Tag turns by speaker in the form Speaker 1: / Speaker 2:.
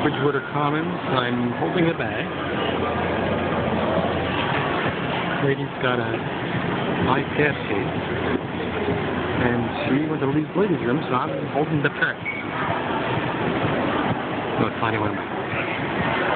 Speaker 1: Bridgewater Commons. I'm holding a bag. Lady's got a nice gas case. And she went to the ladies' room, so I'm holding the purse. So it's finding one.